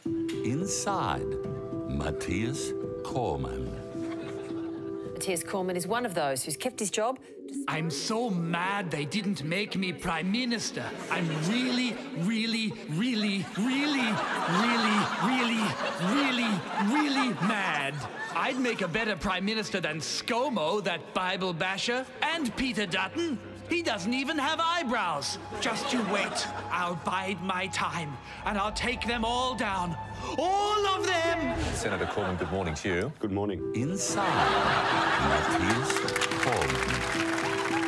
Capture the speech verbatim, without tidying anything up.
inside Mathias Cormann. Mathias Cormann is one of those who's kept his job. I'm so mad they didn't make me Prime Minister. I'm really, really, really, really, really, really, really, really mad. I'd make a better Prime Minister than ScoMo, that Bible basher, and Peter Dutton. He doesn't even have eyebrows. Just you wait. I'll bide my time, and I'll take them all down. All of them! Senator Cormann, good morning to you. Good morning. Inside Mathias Cormann.